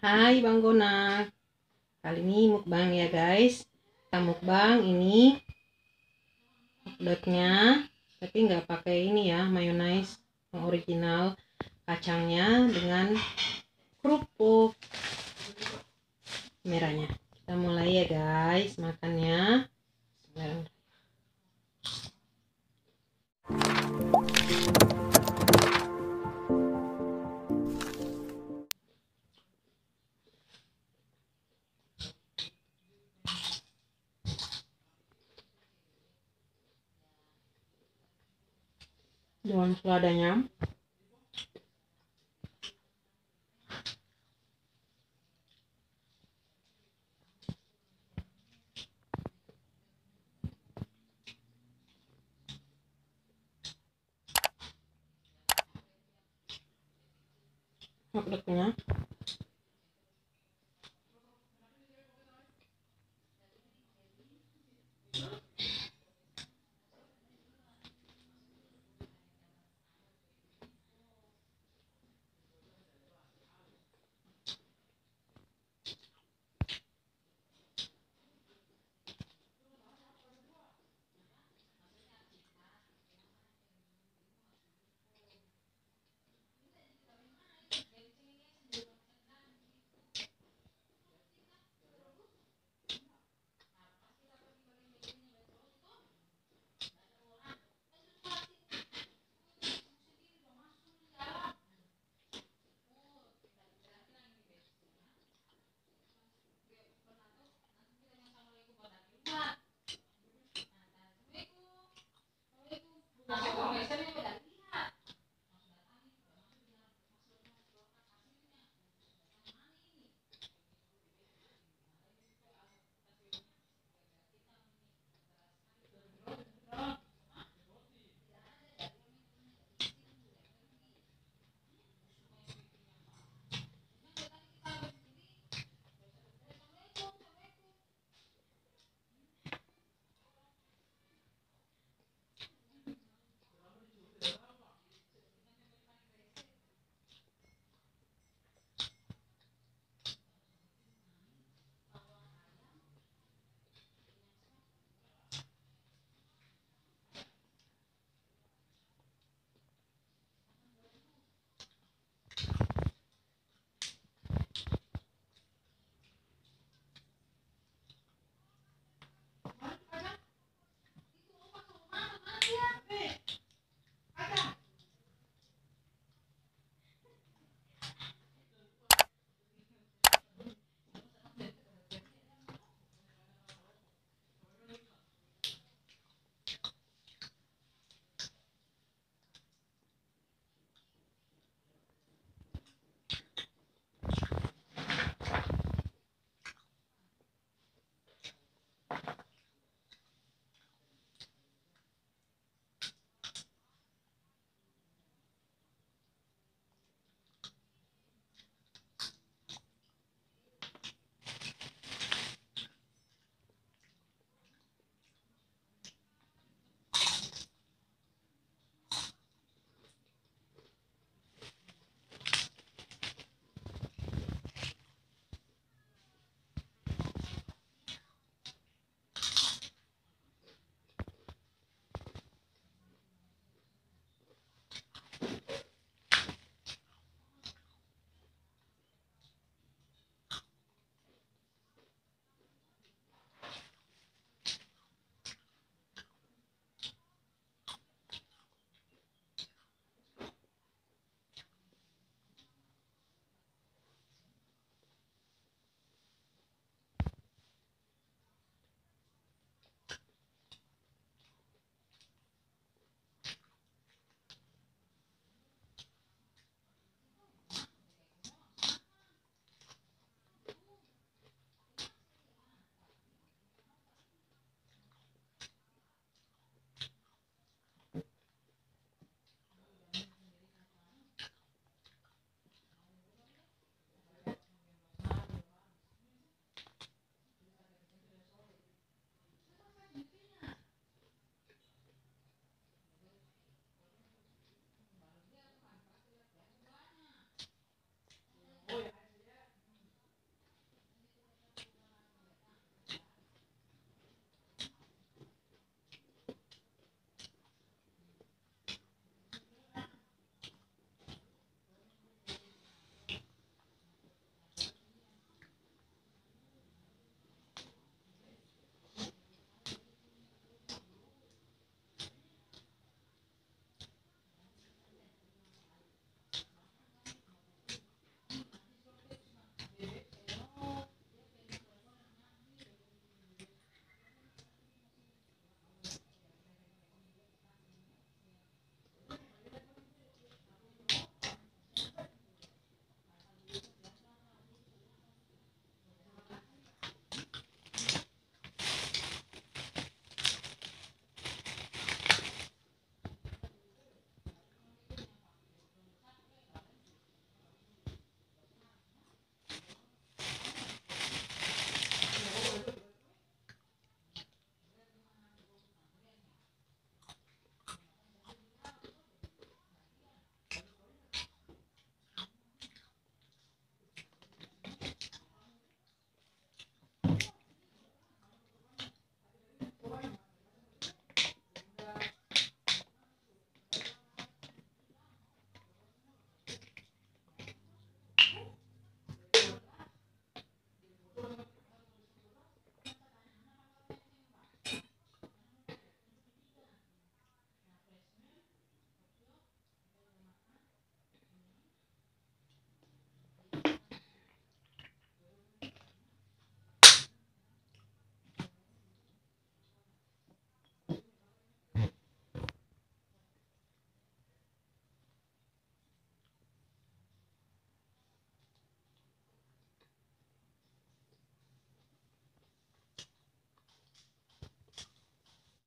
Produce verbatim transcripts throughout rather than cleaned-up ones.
Hai Bang Gona, kali ini mukbang ya guys. Kita mukbang ini hotdognya, tapi nggak pakai ini ya, mayonnaise yang original, kacangnya dengan kerupuk merahnya. Kita mulai ya guys makannya. Dengan seladanya. Hotdognya.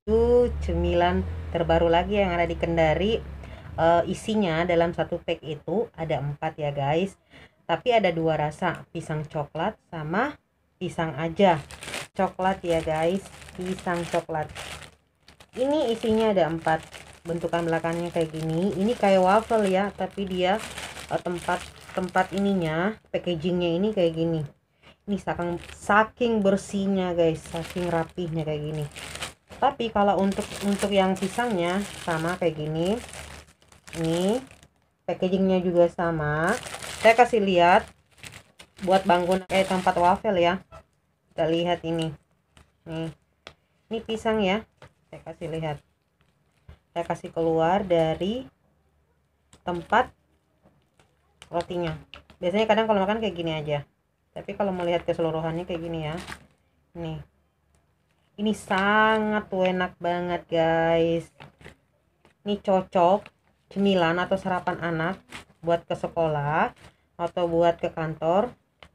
Itu cemilan terbaru lagi yang ada di Kendari. Uh, isinya dalam satu pack itu ada empat ya guys, tapi ada dua rasa, pisang coklat sama pisang aja. Coklat ya guys, pisang coklat. Ini isinya ada empat, bentukan belakangnya kayak gini. Ini kayak waffle ya, tapi dia uh, tempat tempat ininya, packagingnya ini kayak gini. Ini saking saking bersihnya guys, saking rapihnya kayak gini. Tapi kalau untuk untuk yang pisangnya sama kayak gini. Ini packagingnya juga sama. Saya kasih lihat buat bangun kayak tempat waffle ya. Kita lihat ini. Nih. Ini pisang ya. Saya kasih lihat. Saya kasih keluar dari tempat rotinya. Biasanya kadang kalau makan kayak gini aja. Tapi kalau melihat keseluruhannya kayak gini ya. Nih. Ini sangat enak banget guys. Ini cocok cemilan atau sarapan anak buat ke sekolah atau buat ke kantor.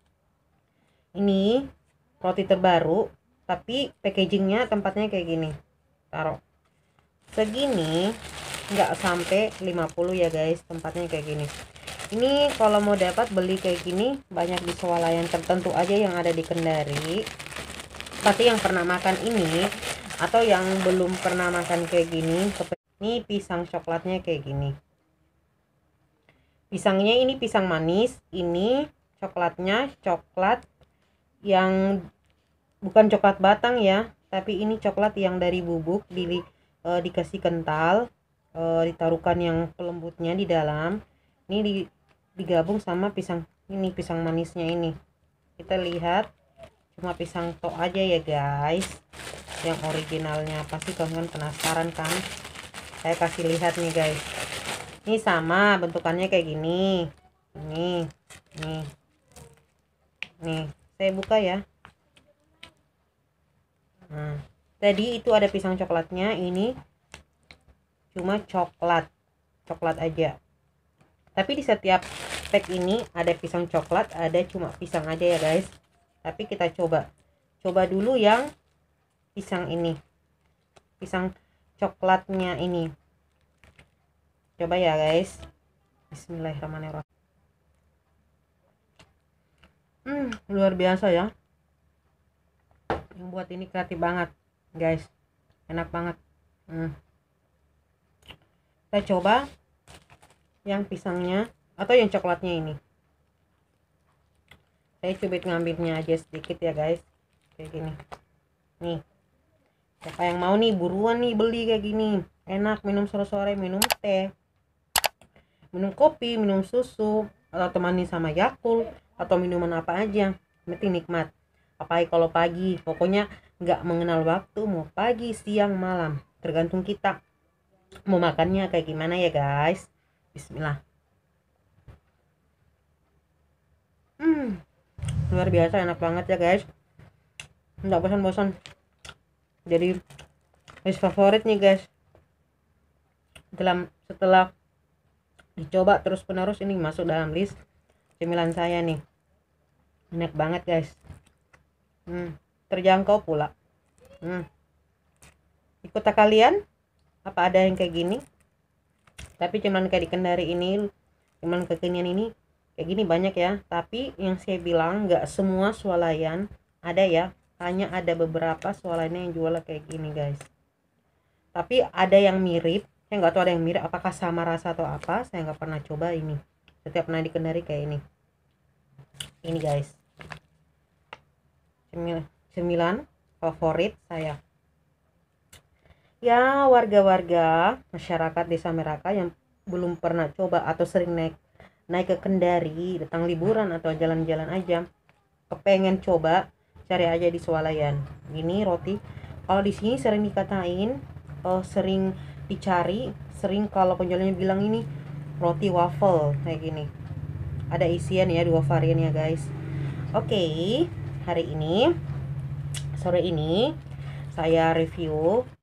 Ini roti terbaru, tapi packagingnya tempatnya kayak gini. Taruh segini, nggak sampai lima puluh ya guys, tempatnya kayak gini. Ini kalau mau dapat beli kayak gini banyak di swalayan tertentu aja yang ada di Kendari. Tapi yang pernah makan ini atau yang belum pernah makan kayak gini, ini pisang coklatnya kayak gini. Pisangnya ini pisang manis, ini coklatnya coklat yang bukan coklat batang ya, tapi ini coklat yang dari bubuk di e, dikasih kental, e, ditaruhkan yang pelembutnya di dalam. Ini di, digabung sama pisang ini, pisang manisnya ini. Kita lihat cuma pisang tok aja ya guys, yang originalnya. Pasti kalian penasaran kan? Saya kasih lihat nih guys. Ini sama bentukannya kayak gini. Nih, nih, nih. Saya buka ya. Nah, tadi itu ada pisang coklatnya. Ini cuma coklat, coklat aja. Tapi di setiap pack ini ada pisang coklat, ada cuma pisang aja ya guys. Tapi kita coba, coba dulu yang pisang ini, pisang coklatnya ini. Coba ya guys. Bismillahirrahmanirrahim. Hmm, luar biasa ya. Yang buat ini kreatif banget guys, enak banget. Hmm. Kita coba yang pisangnya atau yang coklatnya ini. Saya coba ngambilnya aja sedikit ya guys, kayak gini. Nih, siapa yang mau nih buruan nih beli kayak gini. Enak, minum sore-sore, minum teh, minum kopi, minum susu, atau temani sama Yakult atau minuman apa aja, penting nikmat. Apalagi kalau pagi, pokoknya nggak mengenal waktu, mau pagi, siang, malam, tergantung kita mau makannya kayak gimana ya guys. Bismillah. Hmm, luar biasa enak banget ya guys, nggak bosan-bosan. Jadi list favorit nih guys. Dalam setelah dicoba terus penerus, ini masuk dalam list cemilan saya nih. Enak banget guys. Hmm, terjangkau pula. Hmm. Ikut kalian apa ada yang kayak gini? Tapi cemilan kayak di Kendari ini, cemilan kekinian ini kayak gini banyak ya. Tapi yang saya bilang nggak semua swalayan ada ya, hanya ada beberapa swalayan yang jual kayak gini guys. Tapi ada yang mirip, saya nggak tahu ada yang mirip apakah sama rasa atau apa, saya nggak pernah coba ini. Setiap pernah di Kendari kayak ini. Ini guys, cemilan cemilan favorit saya ya. Warga-warga masyarakat Desa Meraka yang belum pernah coba atau sering naik naik ke Kendari, datang liburan atau jalan-jalan aja, kepengen coba, cari aja di swalayan. Ini roti kalau di sini sering dikatain, oh, sering dicari, sering kalau penjualnya bilang ini roti waffle kayak gini. Ada isian ya, dua varian ya guys. Oke, okay, hari ini sore ini saya review